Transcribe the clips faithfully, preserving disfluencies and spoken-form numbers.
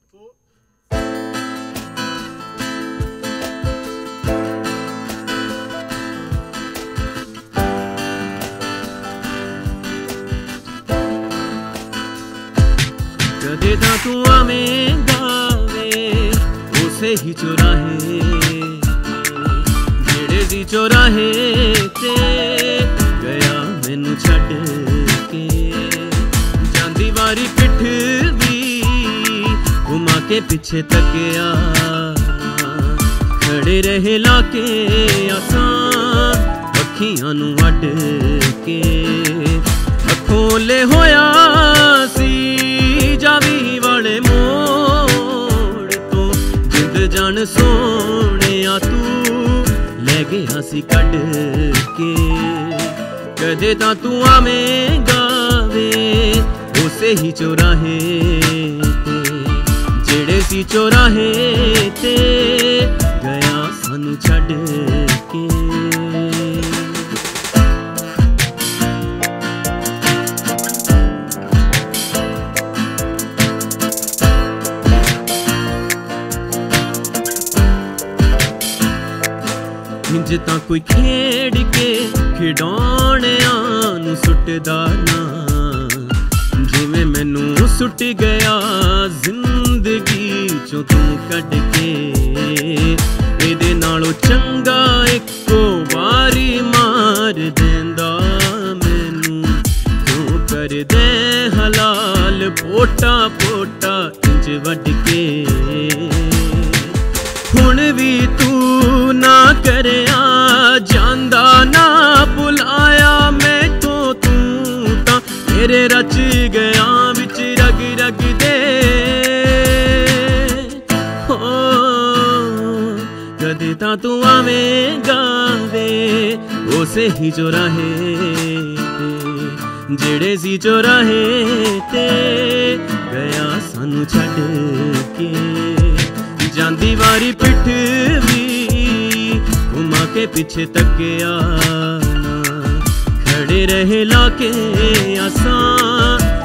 four. कदे दा तू आवेंगा वे उसे ही चौराहे जेड़े सी चौराहे ते गया मैनू छड्ड के जांदी वारी पिठ भी घुमा के पिछे तकिया खड़े रहे लाके आसां अखियां नू अड्ड के अखोले होया सी जावी वाले मोड़ तो जिंद जान सोने आ तू ले गया सी कड के कदे ता तू आवेंगा वे उसे ही चौराहे ते जेड़े सी चौराहे ते गया सानू छड्ड के इंज तां कोई खेड़ के खिडौणियां नूं सुटदा ना जिवें मैनू सुट गया जिंदगी चों तू कढ के इहदे नालों चंगा इक्को वारी मार देंदा मैनू क्यों कर दे हलाल पोटा पोटा इंज वड के हुण भी तू ना करया जांदा ना बुलाया मैं तो तू तां तेरे रच गया विच रग रग दे हो कदे तां तू आवेंगा वे उसे ही चौराहे ते जेड़े सी चौराहे ते गया सानू छड्ड के जांदी वारी पिठ भी घुमा के पिछे तकिया खड़े रहे लाके आसां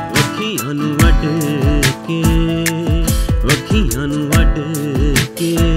अखियां नू अड्ड के अखियां नू अड्ड के